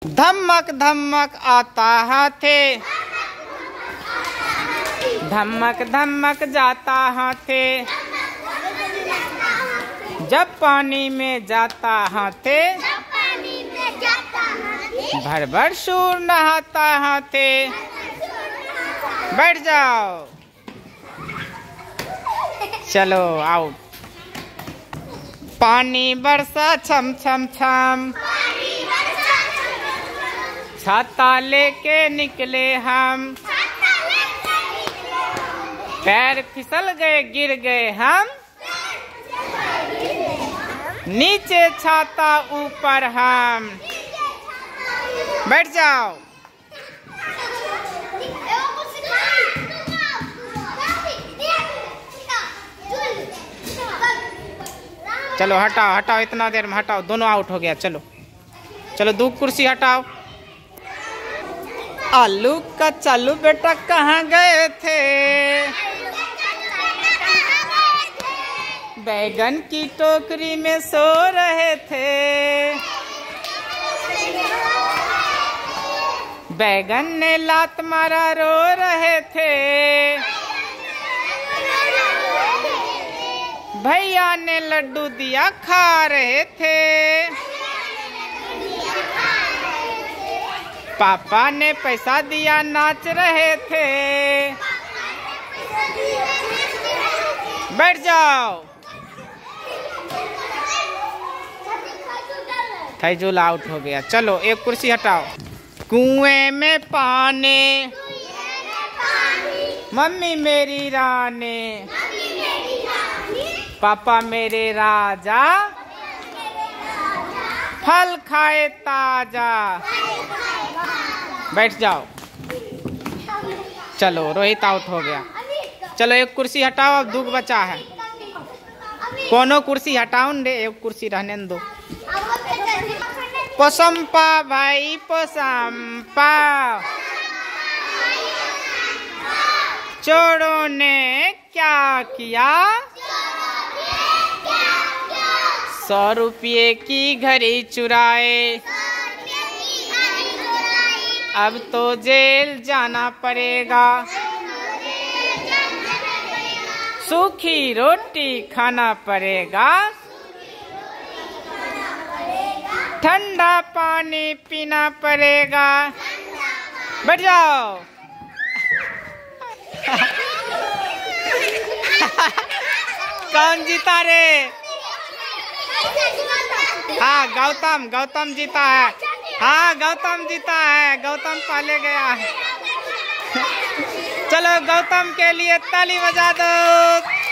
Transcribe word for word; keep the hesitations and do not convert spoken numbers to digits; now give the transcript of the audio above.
धमक धमक आता हाथे, धमक धमक जाता हाथे, जब पानी में जाता हाथे, भर भर सूर नहाता हाथे। बैठ जाओ, चलो आउट। पानी बरसा छम छम छम, छाता लेके निकले हम, पैर फिसल गए गिर गए हम, नीचे छाता ऊपर हम। बैठ जाओ। चलो हटाओ हटाओ, इतना देर में हटाओ, दोनों आउट हो गया। चलो चलो दो कुर्सी हटाओ। आलू का चालू बेटा कहाँ गए थे, बैगन की टोकरी में सो रहे थे, बैगन ने लात मारा रो रहे थे, भैया ने लड्डू दिया खा रहे थे, पापा ने पैसा दिया नाच रहे थे। बैठ जाओ। थैजुल आउट हो गया। चलो एक कुर्सी हटाओ। कुएं में पानी, मम्मी मेरी रानी, पापा मेरे राजा, फल खाए ताजा। बैठ जाओ। चलो रोहित आउट हो गया। चलो एक कुर्सी हटाओ, अब दुख बचा है। कोनो कुर्सी हटाओ रे, एक कुर्सी रहने दो। पोसंपा भाई पोसंपा, चोरों ने क्या किया, सौ रुपये की घड़ी चुराए, अब तो जेल जाना पड़ेगा, सूखी रोटी खाना पड़ेगा, ठंडा पानी पीना पड़ेगा। बैठ जाओ। कौन जीता रे? हाँ गौतम, गौतम जीता है। हाँ गौतम जीता है, गौतम पहले गया है। चलो गौतम के लिए ताली बजा दो।